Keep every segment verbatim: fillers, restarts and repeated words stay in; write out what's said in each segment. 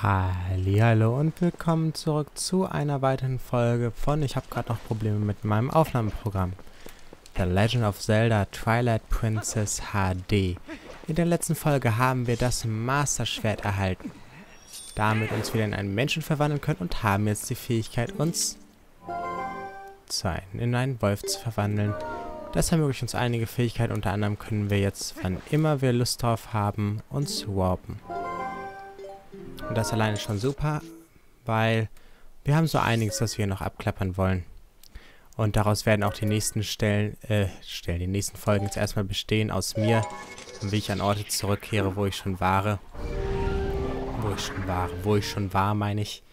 Hallihallo und willkommen zurück zu einer weiteren Folge von, ich habe gerade noch Probleme mit meinem Aufnahmeprogramm, The Legend of Zelda Twilight Princess H D. In der letzten Folge haben wir das Master Schwert erhalten, damit uns wieder in einen Menschen verwandeln können und haben jetzt die Fähigkeit, uns zu ein, in einen Wolf zu verwandeln. Das ermöglicht uns einige Fähigkeiten, unter anderem können wir jetzt, wann immer wir Lust drauf haben, uns warpen. Und das alleine ist schon super, weil wir haben so einiges, das wir noch abklappern wollen. Und daraus werden auch die nächsten Stellen, äh, Stellen, die nächsten Folgen jetzt erstmal bestehen aus mir, wie ich an Orte zurückkehre, wo ich schon war. Wo ich schon war, wo ich schon war, meine ich.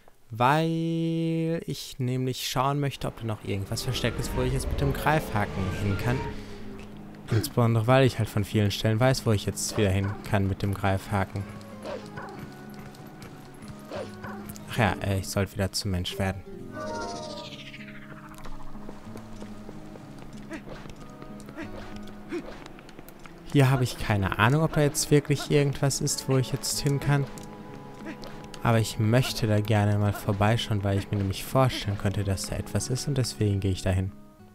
Weil ich nämlich schauen möchte, ob da noch irgendwas versteckt ist, wo ich jetzt mit dem Greifhaken hin kann. Insbesondere, weil ich halt von vielen Stellen weiß, wo ich jetzt wieder hin kann mit dem Greifhaken. Ach ja, äh, ich sollte wieder zum Mensch werden. Hier habe ich keine Ahnung, ob da jetzt wirklich irgendwas ist, wo ich jetzt hin kann. Aber ich möchte da gerne mal vorbeischauen, weil ich mir nämlich vorstellen könnte, dass da etwas ist und deswegen gehe ich dahin.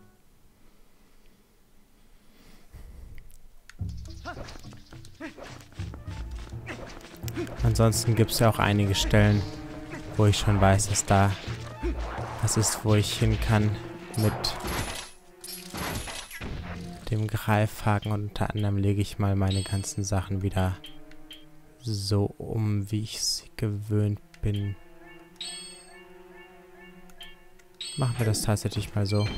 Ansonsten gibt es ja auch einige Stellen, wo ich schon weiß, dass da was ist, wo ich hin kann mit dem Greifhaken. Und unter anderem lege ich mal meine ganzen Sachen wieder so um, wie ich sie gewöhnt bin. Machen wir das tatsächlich mal so.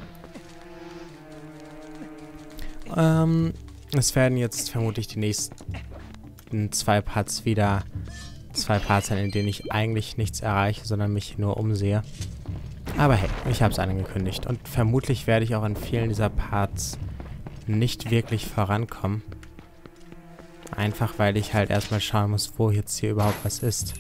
Ähm, es werden jetzt vermutlich die nächsten zwei Parts wieder zwei Parts sein, in denen ich eigentlich nichts erreiche, sondern mich nur umsehe. Aber hey, ich habe es angekündigt. Und vermutlich werde ich auch in vielen dieser Parts nicht wirklich vorankommen. Einfach, weil ich halt erstmal schauen muss, wo jetzt hier überhaupt was ist.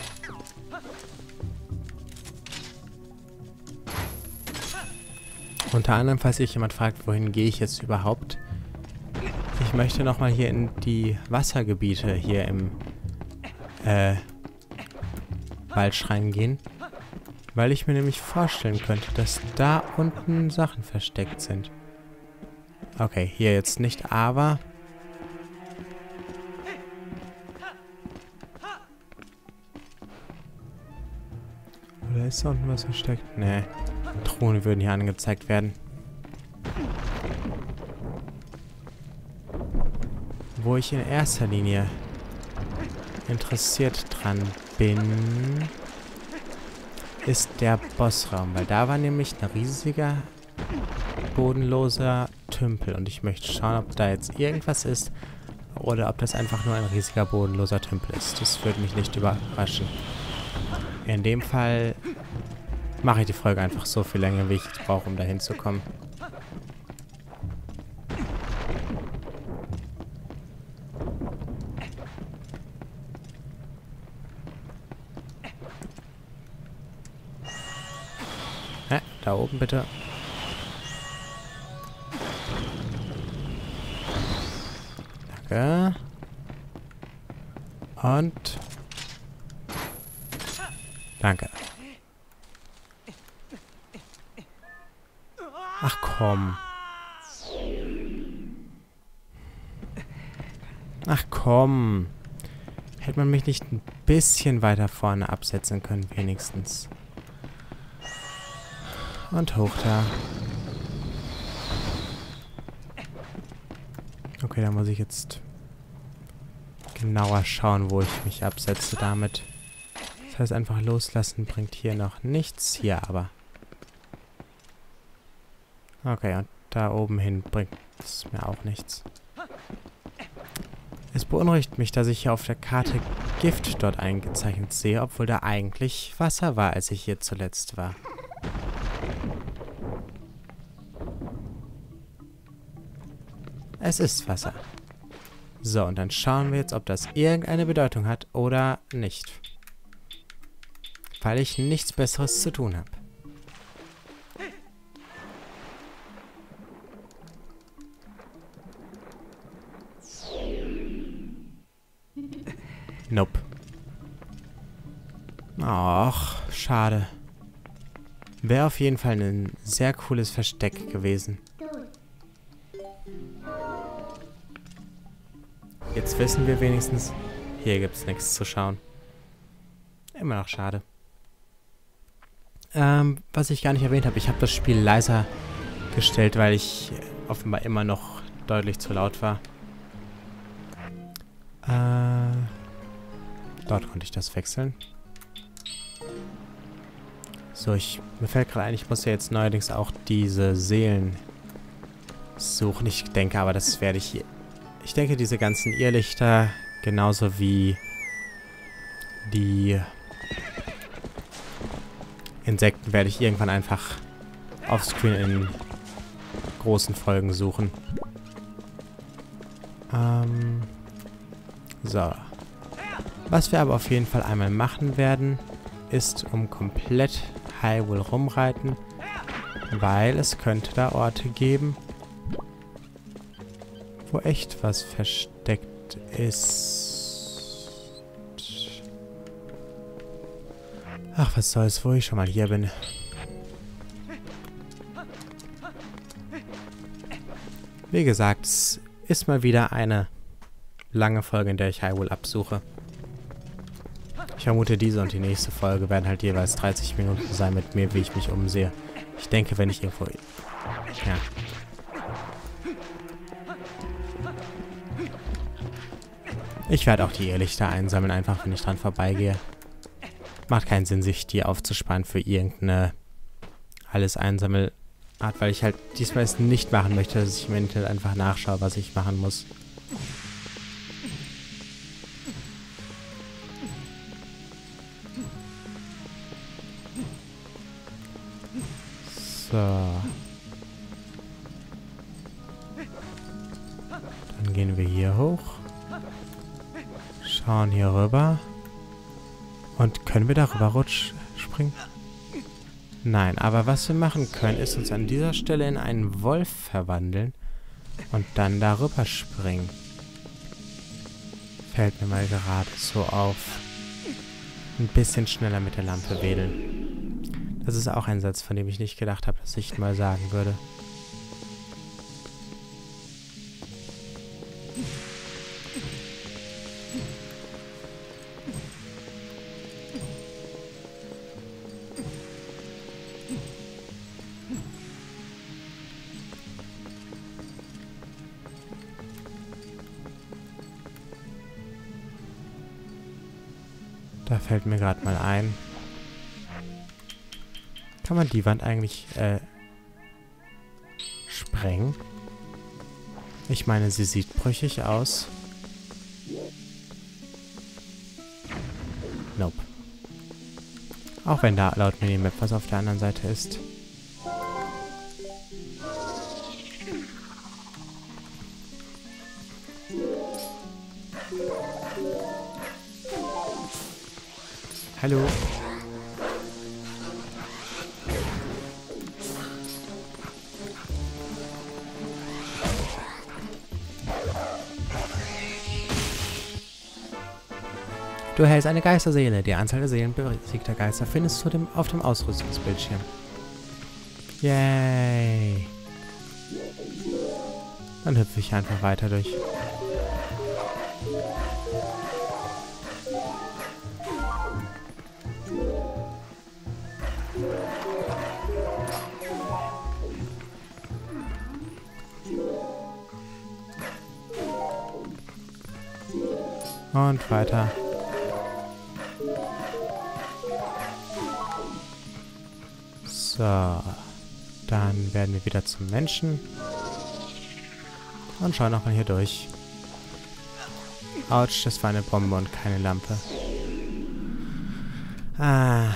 Unter anderem, falls sich jemand fragt, wohin gehe ich jetzt überhaupt. Ich möchte nochmal hier in die Wassergebiete hier im äh, Waldschrein gehen. Weil ich mir nämlich vorstellen könnte, dass da unten Sachen versteckt sind. Okay, hier jetzt nicht, aber... Oder ist da unten was versteckt? Nee. Truhen würden hier angezeigt werden. Wo ich in erster Linie interessiert dran bin, ist der Bossraum. Weil da war nämlich ein riesiger, bodenloser Tümpel. Und ich möchte schauen, ob da jetzt irgendwas ist oder ob das einfach nur ein riesiger, bodenloser Tümpel ist. Das würde mich nicht überraschen. In dem Fall mache ich die Folge einfach so viel länger, wie ich jetzt brauche, um da hinzukommen. Hä? Da oben bitte. Danke. Und... Danke. Ach komm. Ach komm. Hätte man mich nicht ein bisschen weiter vorne absetzen können, wenigstens. Und hoch da. Okay, da muss ich jetzt genauer schauen, wo ich mich absetze damit. Das heißt, einfach loslassen bringt hier noch nichts. Hier aber. Okay, und da oben hin bringt es mir auch nichts. Es beunruhigt mich, dass ich hier auf der Karte Gift dort eingezeichnet sehe, obwohl da eigentlich Wasser war, als ich hier zuletzt war. Es ist Wasser. So, und dann schauen wir jetzt, ob das irgendeine Bedeutung hat oder nicht. Weil ich nichts Besseres zu tun habe. Nope. Ach, schade. Wäre auf jeden Fall ein sehr cooles Versteck gewesen. Jetzt wissen wir wenigstens, hier gibt es nichts zu schauen. Immer noch schade. Ähm, was ich gar nicht erwähnt habe, ich habe das Spiel leiser gestellt, weil ich offenbar immer noch deutlich zu laut war. Äh, dort konnte ich das wechseln. So, ich, mir fällt gerade ein, ich muss ja jetzt neuerdings auch diese Seelen suchen. Ich denke aber, das werde ich hier... Ich denke, diese ganzen Irrlichter, genauso wie die Insekten, werde ich irgendwann einfach offscreen in großen Folgen suchen. Ähm, so. Was wir aber auf jeden Fall einmal machen werden, ist um komplett Hyrule rumreiten, weil es könnte da Orte geben, wo echt was versteckt ist. Ach, was soll's, wo ich schon mal hier bin. Wie gesagt, es ist mal wieder eine lange Folge, in der ich Hyrule absuche. Ich vermute, diese und die nächste Folge werden halt jeweils dreißig Minuten sein mit mir, wie ich mich umsehe. Ich denke, wenn ich irgendwo... Ja. Ich werde auch die Irrlichter einsammeln, einfach wenn ich dran vorbeigehe. Macht keinen Sinn, sich die aufzusparen für irgendeine alles Einsammelart, weil ich halt diesmal es nicht machen möchte, dass ich im Internet einfach nachschaue, was ich machen muss. So. Dann gehen wir hier hoch. Schauen hier rüber. Und können wir darüber rutsch springen? Nein, aber was wir machen können, ist uns an dieser Stelle in einen Wolf verwandeln und dann darüber springen. Fällt mir mal gerade so auf. Ein bisschen schneller mit der Lampe wedeln. Das ist auch ein Satz, von dem ich nicht gedacht habe, dass ich mal sagen würde. Da fällt mir gerade mal ein. Kann man die Wand eigentlich äh, sprengen? Ich meine, sie sieht brüchig aus. Nope. Auch wenn da laut Minimap was auf der anderen Seite ist. Hallo. Du hältst eine Geisterseele. Die Anzahl der Seelen besiegter Geister findest du dem, auf dem Ausrüstungsbildschirm. Yay. Dann hüpfe ich einfach weiter durch. Und weiter. So. Dann werden wir wieder zum Menschen. Und schauen nochmal hier durch. Autsch, das war eine Bombe und keine Lampe. Ah.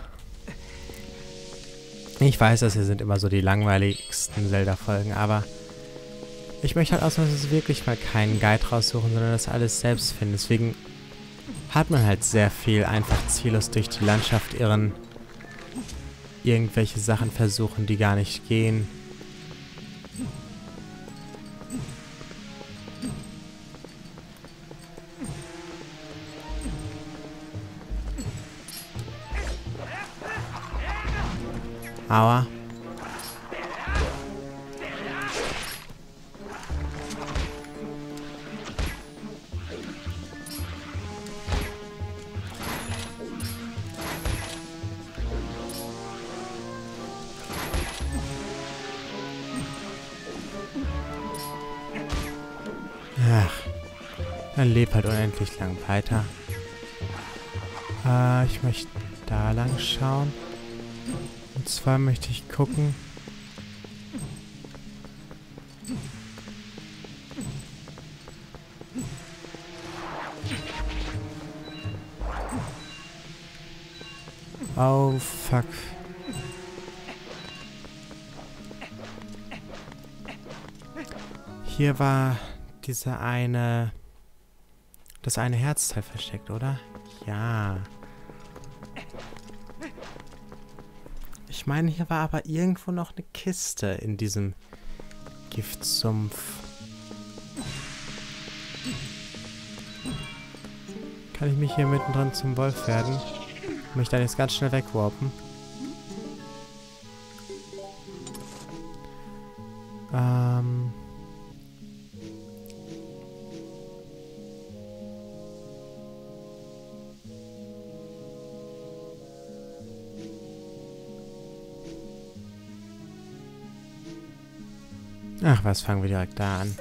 Ich weiß, das hier sind immer so die langweiligsten Zelda-Folgen, aber ich möchte halt ausnahmsweise wirklich mal keinen Guide raussuchen, sondern das alles selbst finden. Deswegen hat man halt sehr viel einfach ziellos durch die Landschaft irren, irgendwelche Sachen versuchen, die gar nicht gehen. Aua. Ach, dann leb halt unendlich lang weiter. Äh, ich möchte da lang schauen. Und zwar möchte ich gucken. Oh, fuck. Hier war diese eine... das eine Herzteil versteckt, oder? Ja. Ich meine, hier war aber irgendwo noch eine Kiste in diesem Giftsumpf. Kann ich mich hier mittendrin zum Wolf werden? Und mich dann jetzt ganz schnell wegwarpen? Ähm... Ach, was, fangen wir direkt da an.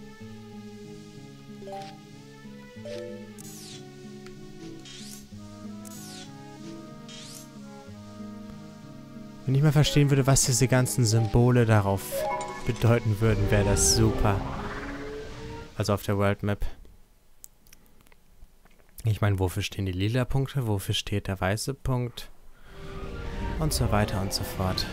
Wenn ich mal verstehen würde, was diese ganzen Symbole darauf bedeuten würden, wäre das super. Also auf der World Map. Ich meine, wofür stehen die lila Punkte? Wofür steht der weiße Punkt? Und so weiter und so fort.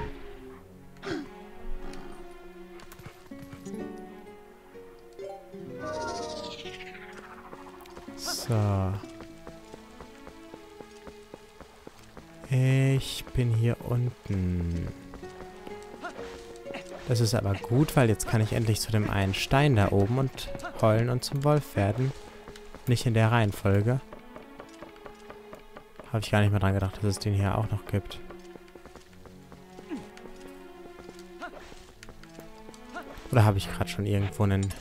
So. Ich bin hier unten. Das ist aber gut, weil jetzt kann ich endlich zu dem einen Stein da oben und heulen und zum Wolf werden. Nicht in der Reihenfolge. Habe ich gar nicht mehr dran gedacht, dass es den hier auch noch gibt. Oder habe ich gerade schon irgendwo einen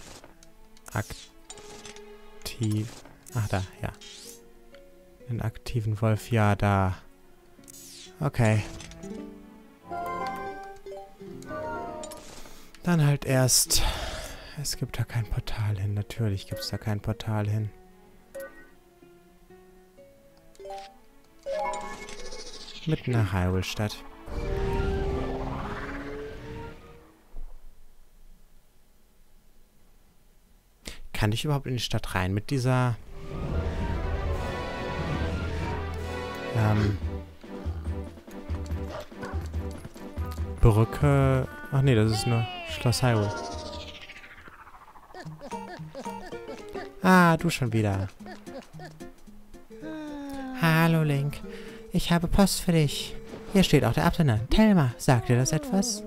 aktiv... Ach, da, ja. Einen aktiven Wolf, ja, da. Okay. Dann halt erst... Es gibt da kein Portal hin. Natürlich gibt es da kein Portal hin. Mitten nach Hyrule-Stadt. Kann ich überhaupt in die Stadt rein mit dieser... Ähm... Brücke... Ach nee, das ist nur Schloss Hyrule. Ah, du schon wieder. Hallo, Link. Ich habe Post für dich. Hier steht auch der Absender. Telma, sagt dir das etwas?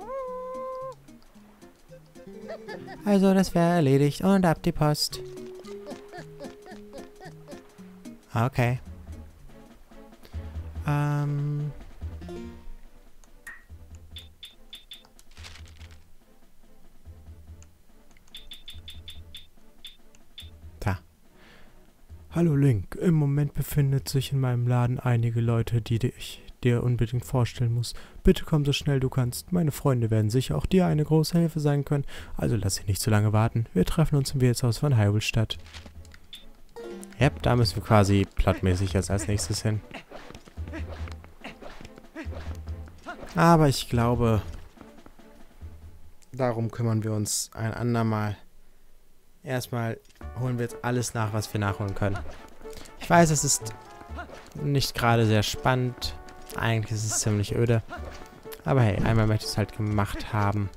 Also, das wäre erledigt. Und ab die Post. Okay. Ähm... Hallo Link, im Moment befindet sich in meinem Laden einige Leute, die ich dir unbedingt vorstellen muss. Bitte komm so schnell du kannst. Meine Freunde werden sicher auch dir eine große Hilfe sein können. Also lass sie nicht zu lange warten. Wir treffen uns im Wirtshaus von Hyrule-Stadt. Ja, da müssen wir quasi plotmäßig jetzt als nächstes hin. Aber ich glaube, darum kümmern wir uns ein andermal. Erstmal holen wir jetzt alles nach, was wir nachholen können. Ich weiß, es ist nicht gerade sehr spannend. Eigentlich ist es ziemlich öde. Aber hey, einmal möchte ich es halt gemacht haben.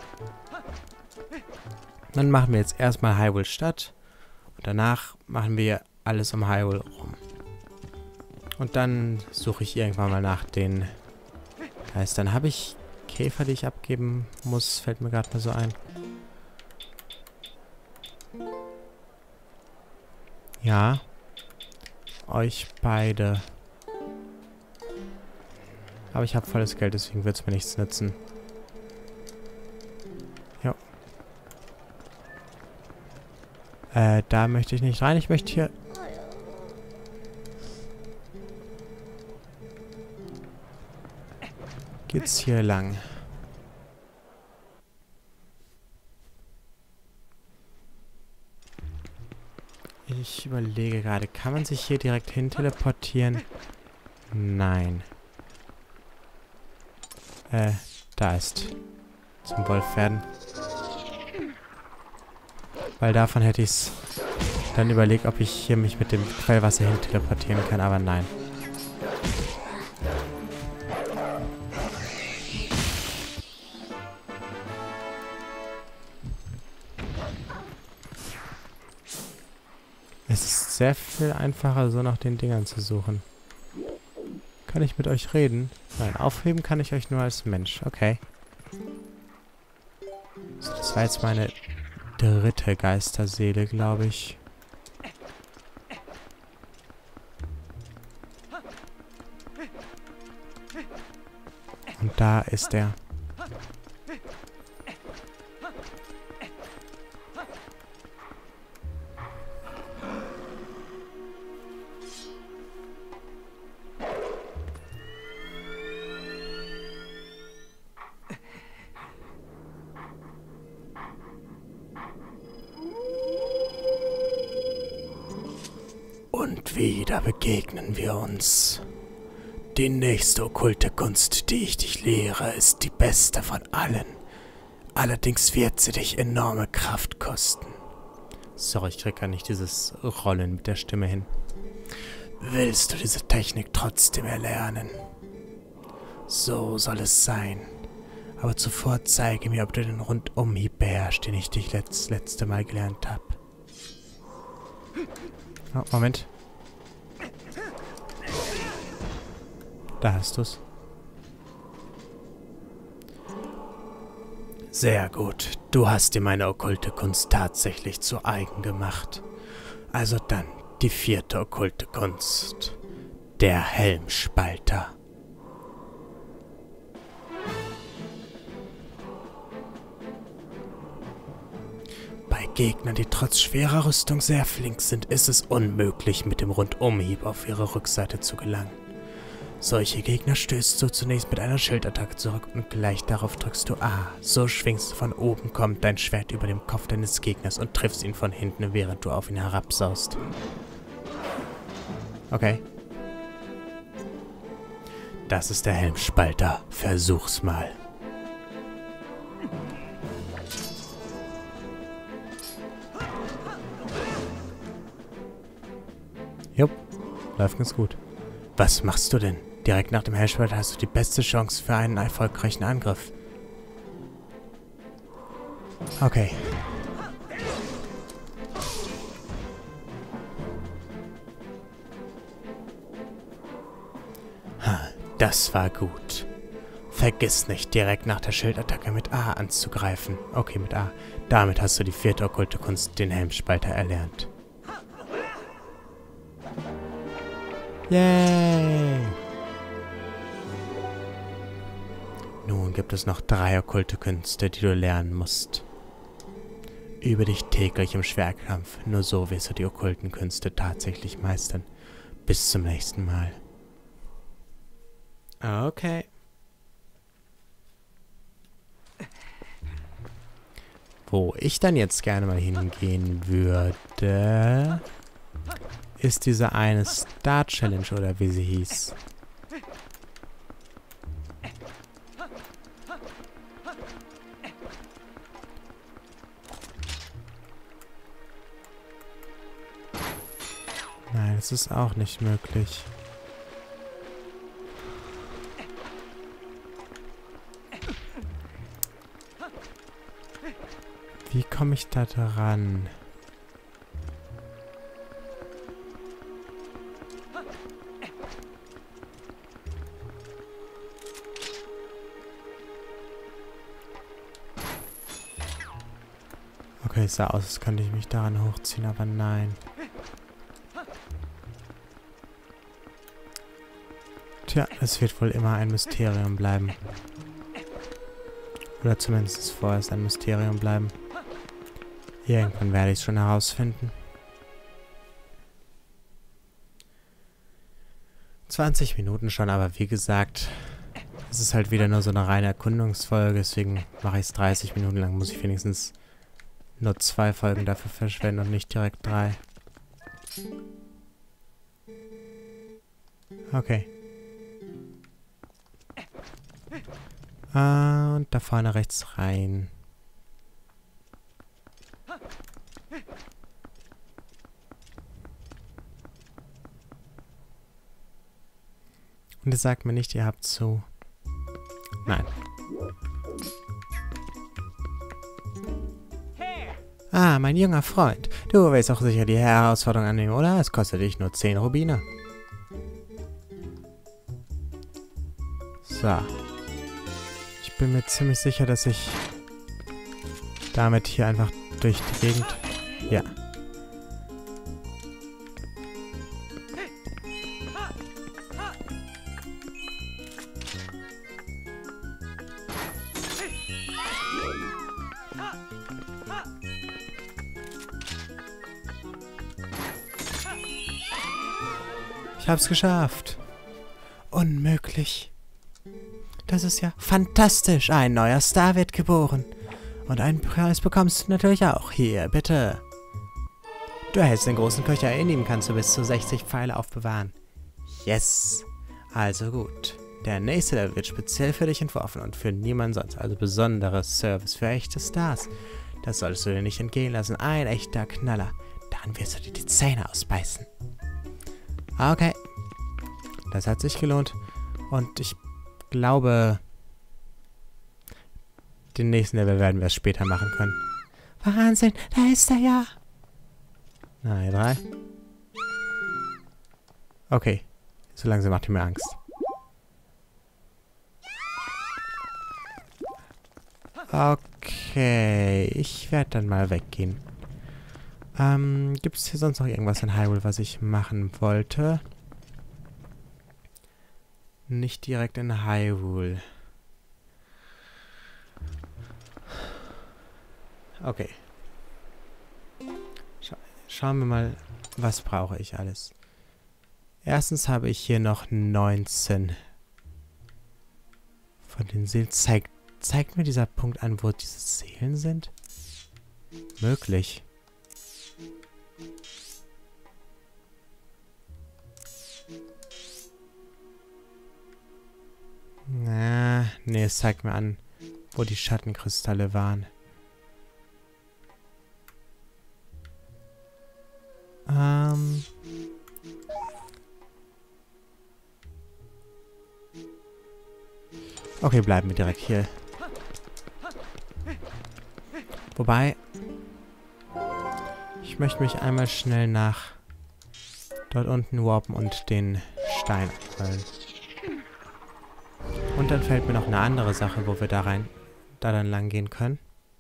Dann machen wir jetzt erstmal Hyrule-Stadt. Und danach machen wir alles um Hyrule rum. Und dann suche ich irgendwann mal nach den... Heißt, dann habe ich Käfer, die ich abgeben muss. Fällt mir gerade mal so ein. Ja. Euch beide. Aber ich habe volles Geld, deswegen wird es mir nichts nützen. Jo. Äh, da möchte ich nicht rein. Ich möchte hier... Geht's hier lang? Ich überlege gerade, kann man sich hier direkt hin teleportieren? Nein. Äh, da ist. Zum Wolf werden. Weil davon hätte ich es dann überlegt, ob ich hier mich mit dem Quellwasser hin teleportieren kann, aber nein. Es ist sehr viel einfacher, so nach den Dingern zu suchen. Kann ich mit euch reden? Nein, aufheben kann ich euch nur als Mensch. Okay. So, das war jetzt meine dritte Geisterseele, glaube ich. Und da ist er. Und wieder begegnen wir uns. Die nächste okkulte Kunst, die ich dich lehre, ist die beste von allen. Allerdings wird sie dich enorme Kraft kosten. Sorry, ich krieg gar nicht dieses Rollen mit der Stimme hin. Willst du diese Technik trotzdem erlernen? So soll es sein. Aber zuvor zeige mir, ob du den Rundumhieb beherrschst, den ich dich das letzte Mal gelernt habe. Oh, Moment. Da hast du's. Sehr gut. Du hast dir meine okkulte Kunst tatsächlich zu eigen gemacht. Also dann die vierte okkulte Kunst. Der Helmspalter. Bei Gegnern, die trotz schwerer Rüstung sehr flink sind, ist es unmöglich, mit dem Rundumhieb auf ihre Rückseite zu gelangen. Solche Gegner stößt du zunächst mit einer Schildattacke zurück und gleich darauf drückst du A. So schwingst du von oben, kommt dein Schwert über dem Kopf deines Gegners und triffst ihn von hinten, während du auf ihn herabsaust. Okay. Das ist der Helmspalter. Versuch's mal. Jupp, läuft ganz gut. Was machst du denn? Direkt nach dem Helmspalter hast du die beste Chance für einen erfolgreichen Angriff. Okay. Ha, das war gut. Vergiss nicht, direkt nach der Schildattacke mit A anzugreifen. Okay, mit A. Damit hast du die vierte okkulte Kunst, den Helmspalter, erlernt. Yay! Nun gibt es noch drei okkulte Künste, die du lernen musst. Übe dich täglich im Schwerkampf, nur so wirst du die okkulten Künste tatsächlich meistern. Bis zum nächsten Mal. Okay. Wo ich dann jetzt gerne mal hingehen würde, ist diese eine Star Challenge oder wie sie hieß. Nein, es ist auch nicht möglich. Wie komme ich da dran? Okay, es sah aus, als könnte ich mich daran hochziehen, aber nein. Tja, es wird wohl immer ein Mysterium bleiben. Oder zumindest vorerst ein Mysterium bleiben. Irgendwann werde ich es schon herausfinden. zwanzig Minuten schon, aber wie gesagt, es ist halt wieder nur so eine reine Erkundungsfolge, deswegen mache ich es dreißig Minuten lang. Muss ich wenigstens nur zwei Folgen dafür verschwenden und nicht direkt drei. Okay. Ah, und da vorne rechts rein. Und ihr sagt mir nicht, ihr habt zu. Nein. Ah, mein junger Freund. Du willst auch sicher die Herausforderung annehmen, oder? Es kostet dich nur zehn Rubine. So. Ich bin mir ziemlich sicher, dass ich damit hier einfach durch die Gegend... Ja. Ich hab's geschafft. Unmöglich. Das ist ja fantastisch. Ein neuer Star wird geboren. Und einen Preis bekommst du natürlich auch. Hier, bitte. Du erhältst den großen Köcher. In ihm kannst du bis zu sechzig Pfeile aufbewahren. Yes. Also gut. Der nächste Level wird speziell für dich entworfen und für niemanden sonst. Also besonderes Service für echte Stars. Das solltest du dir nicht entgehen lassen. Ein echter Knaller. Dann wirst du dir die Zähne ausbeißen. Okay. Das hat sich gelohnt. Und ich glaube, den nächsten Level werden wir es später machen können. Wahnsinn, da ist er ja. Na, hier drei. Okay. So langsam macht ihr mir Angst. Okay. Ich werde dann mal weggehen. Ähm, gibt es hier sonst noch irgendwas in Hyrule, was ich machen wollte? Nicht direkt in Hyrule. Okay. Scha schauen wir mal, was brauche ich alles. Erstens habe ich hier noch neunzehn von den Seelen. Zeigt, zeigt mir dieser Punkt an, wo diese Seelen sind? Möglich. Na, nee, es zeigt mir an, wo die Schattenkristalle waren. Ähm. Okay, bleiben wir direkt hier. Wobei, ich möchte mich einmal schnell nach dort unten warpen und den Stein abholen. Und dann fällt mir noch eine andere Sache, wo wir da rein, da dann lang gehen können.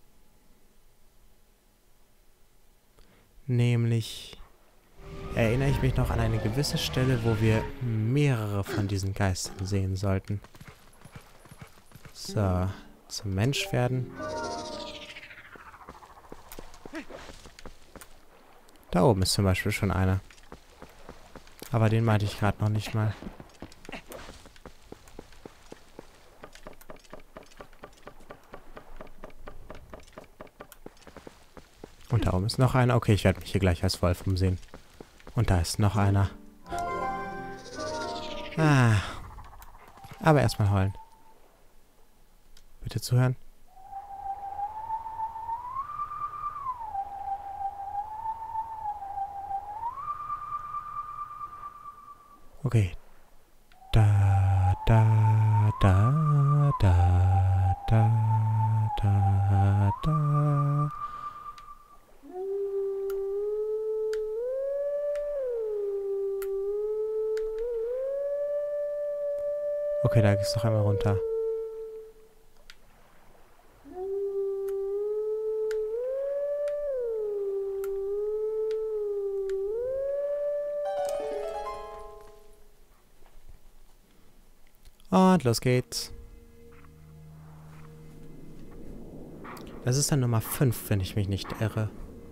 Nämlich erinnere ich mich noch an eine gewisse Stelle, wo wir mehrere von diesen Geistern sehen sollten. So, zum Mensch werden. Da oben ist zum Beispiel schon einer. Aber den meinte ich gerade noch nicht mal. Und da oben ist noch einer. Okay, ich werde mich hier gleich als Wolf umsehen. Und da ist noch einer. Ah. Aber erstmal heulen. Bitte zuhören. Okay. Da, da, da, da, da, da, da. Okay, da geht's noch einmal runter. Und los geht's. Das ist dann Nummer fünf, wenn ich mich nicht irre.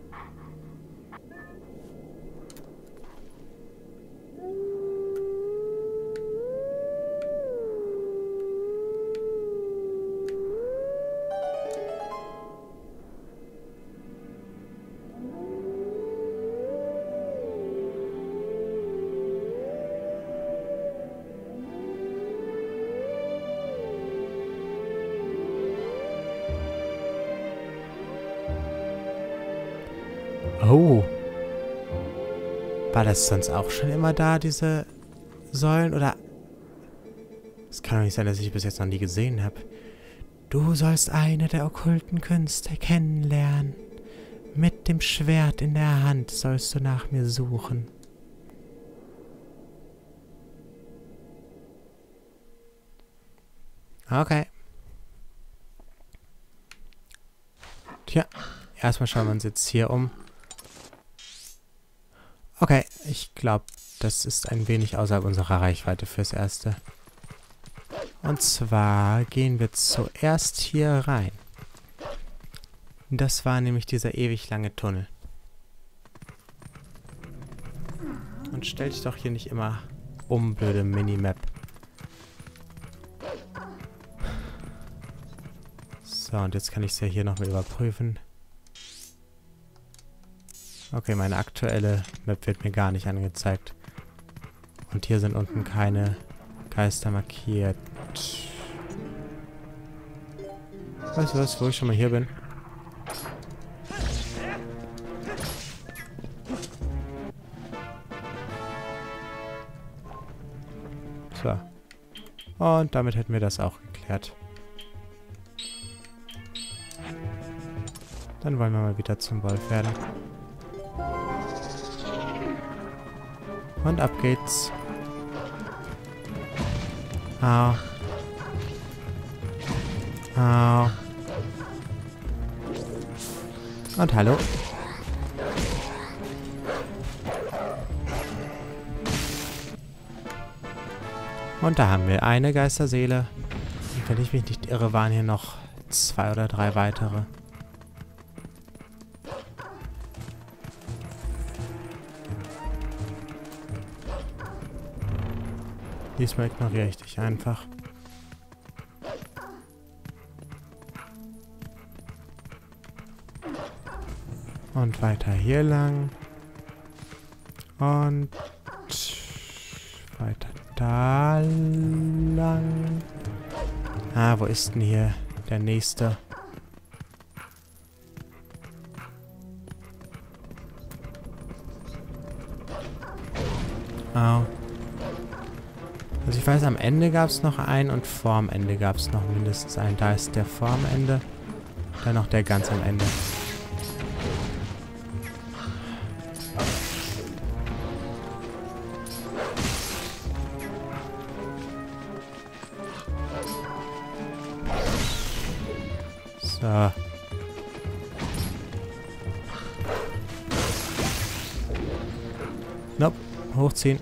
Oh. War das sonst auch schon immer da, diese Säulen? Oder... Es kann doch nicht sein, dass ich die bis jetzt noch nie gesehen habe. Du sollst eine der okkulten Künste kennenlernen. Mit dem Schwert in der Hand sollst du nach mir suchen. Okay. Tja, erstmal schauen wir uns jetzt hier um. Okay, ich glaube, das ist ein wenig außerhalb unserer Reichweite fürs Erste. Und zwar gehen wir zuerst hier rein. Das war nämlich dieser ewig lange Tunnel. Und stell dich doch hier nicht immer um, blöde Minimap. So, und jetzt kann ich es ja hier nochmal überprüfen. Okay, meine aktuelle Map wird mir gar nicht angezeigt. Und hier sind unten keine Geister markiert. Weißt du was, wo ich schon mal hier bin? So. Und damit hätten wir das auch geklärt. Dann wollen wir mal wieder zum Wolf werden. Und ab geht's. Au. Au. Und hallo. Und da haben wir eine Geisterseele. Und wenn ich mich nicht irre, waren hier noch zwei oder drei weitere. Diesmal ignoriere ich dich einfach. Und weiter hier lang. Und weiter da lang. Ah, wo ist denn hier der nächste? Au. Also ich weiß, am Ende gab es noch einen und vorm Ende gab es noch mindestens einen. Da ist der vorm Ende, dann noch der ganz am Ende. So. Nope, hochziehen.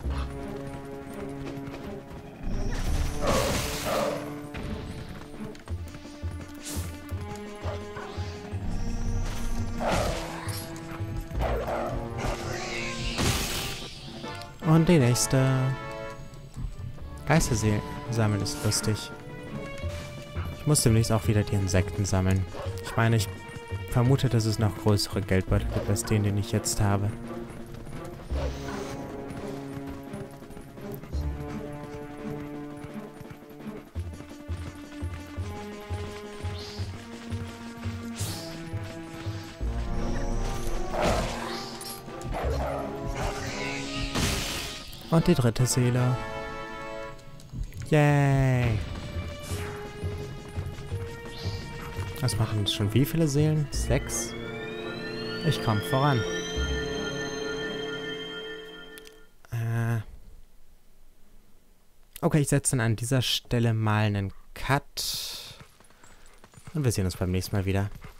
Und die nächste. Geisterseelen sammeln ist lustig. Ich muss demnächst auch wieder die Insekten sammeln. Ich meine, ich vermute, dass es noch größere Geldbeutel gibt als den, den ich jetzt habe. Und die dritte Seele. Yay! Was machen jetzt schon wie viele Seelen? Sechs? Ich komme voran. Äh. Okay, ich setze dann an dieser Stelle mal einen Cut. Und wir sehen uns beim nächsten Mal wieder.